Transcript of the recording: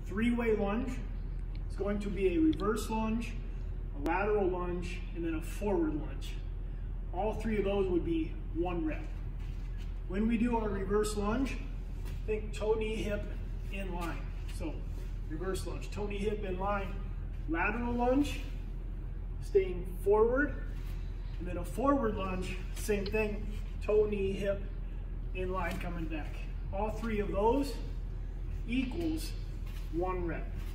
three-way lunge. It's going to be a reverse lunge, a lateral lunge, and then a forward lunge. All three of those would be 1 rep. When we do our reverse lunge, think toe, knee, hip in line. So reverse lunge, toe, knee, hip in line, lateral lunge, staying forward, and then a forward lunge, same thing, toe, knee, hip in line, coming back. All three of those equals 1 rep.